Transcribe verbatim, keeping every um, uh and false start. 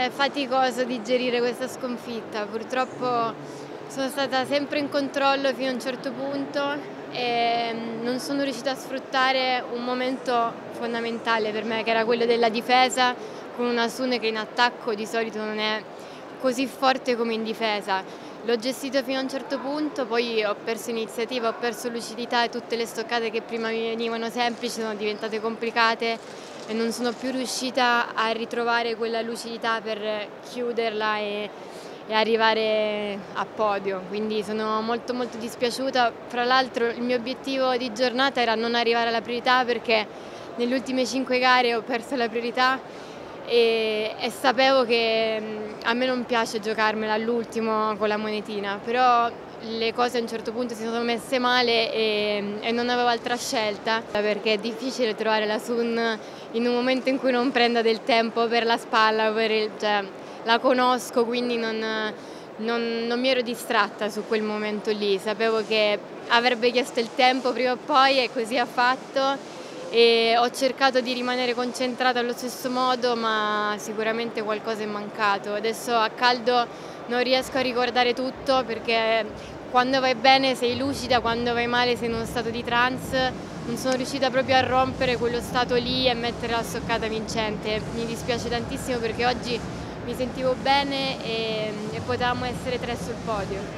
È faticoso digerire questa sconfitta, purtroppo sono stata sempre in controllo fino a un certo punto e non sono riuscita a sfruttare un momento fondamentale per me, che era quello della difesa, con una Sune che in attacco di solito non è così forte come in difesa. L'ho gestito fino a un certo punto, poi ho perso iniziativa, ho perso lucidità e tutte le stoccate che prima mi venivano semplici sono diventate complicate e non sono più riuscita a ritrovare quella lucidità per chiuderla e, e arrivare a podio, quindi sono molto molto dispiaciuta. Fra l'altro il mio obiettivo di giornata era non arrivare alla priorità, perché nelle ultime cinque gare ho perso la priorità e, e sapevo che a me non piace giocarmela all'ultimo con la monetina, però le cose a un certo punto si sono messe male e, e non avevo altra scelta, perché è difficile trovare la Sun in un momento in cui non prenda del tempo per la spalla, per il, cioè, la conosco, quindi non, non, non mi ero distratta su quel momento lì, sapevo che avrebbe chiesto il tempo prima o poi e così ha fatto. E ho cercato di rimanere concentrata allo stesso modo, ma sicuramente qualcosa è mancato. Adesso a caldo non riesco a ricordare tutto, perché quando vai bene sei lucida, quando vai male sei in uno stato di trance. Non sono riuscita proprio a rompere quello stato lì e mettere la stoccata vincente. Mi dispiace tantissimo, perché oggi mi sentivo bene e, e potevamo essere tre sul podio.